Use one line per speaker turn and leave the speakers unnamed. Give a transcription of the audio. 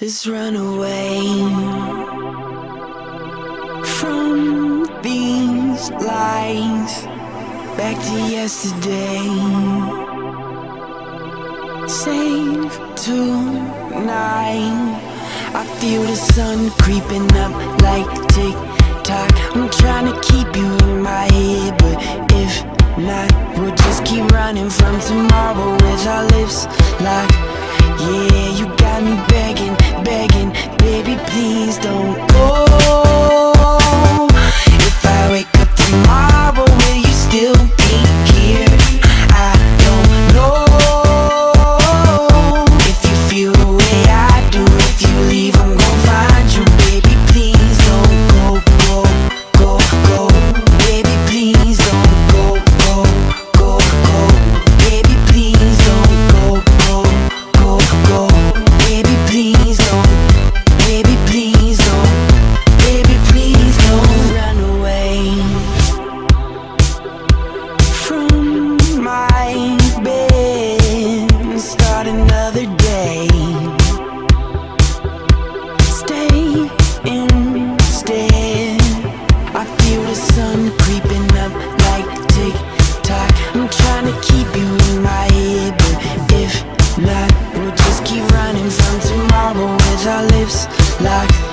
Let's run away from these lies, back to yesterday. Save tonight. I feel the sun creeping up like tick-tock. I'm trying to keep you in my head, but if not, we'll just keep running from tomorrow with our lips locked. Yeah, you got me begging, begging, baby, please don't go. If I wake up tomorrow, will you still be here? I don't know. If you feel the way I do, if you leave, I'm gon' find you. Baby, please don't go, go, go, go. Baby, please don't go, go, go, go. Baby, please don't go, go, go, go. Baby, please don't. Baby, please don't. Baby, please don't run away from my bed and start another day. Stay instead. I feel the sun creeping up like tick-tock. I'm trying to keep you in my head, but if not, we'll just keep running from tomorrow with our lips locked.